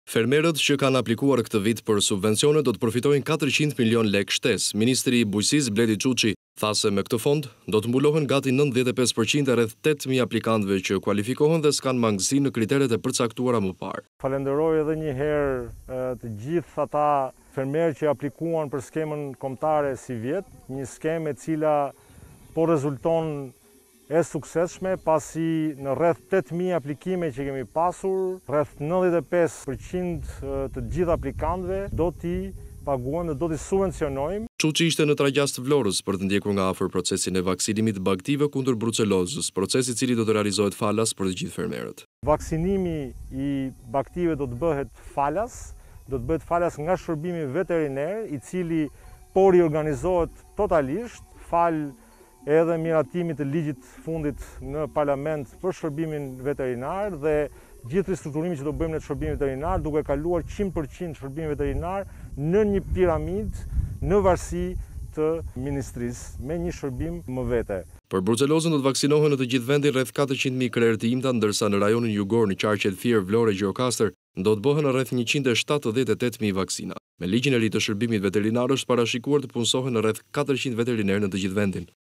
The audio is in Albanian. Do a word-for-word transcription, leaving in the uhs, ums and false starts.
Fermerët që kanë aplikuar këtë vit për subvencione do të përfitojnë katërqind milion lek shtesë. Ministri i Bujqësisë Bledi Çuçi tha se me këtë fond do të mbulohen gati nëntëdhjetë e pesë përqind e rreth tetë mijë aplikantëve që kualifikohen dhe s'kanë mangësi në kriteret e përcaktuara më parë. Falenderoj edhe një herë të gjithë ata fermerë që aplikuan për skemën kombëtare si vjet, një skemë e cila po rezulton e suksesshme pasi në rreth tetë mijë aplikime që kemi pasur, rreth nëntëdhjetë e pesë përqind të gjithë aplikantëve do t'i paguajmë dhe do t'i subvencionojmë. Çuçi ishte në Tragjas të Vlorës për të ndjekur nga afër procesin e vaksinimit baktive kundër brucelozës, proces i cili do të realizohet falas për të gjithë fermerët. Vaksinimi i baktive do të bëhet falas, do të bëhet falas nga shërbimi veteriner, i cili po riorganizohet totalisht, fal edhe miratimit të ligjit fundit në parlament për shërbimin veterinar dhe gjithë ristrukturimi që do bëjmë në shërbimin veterinar, duke kaluar qind përqind shërbimi veterinar në një piramid në varësi të ministrisë me një shërbim më vete. Për brucelozën do të vaksinohen në të gjithë vendin rreth katërqind mijë krerë të imta, ndërsa në rajonin jugor në qarqet Fier, Vlorë e Gjirokastër do të bëhen rreth njëqind e shtatëdhjetë e tetë mijë vaksina. Me ligjin e ri të shërbimit veterinar është parashikuar të punësohen rreth katërqind veterinerë në të gjithë vendin.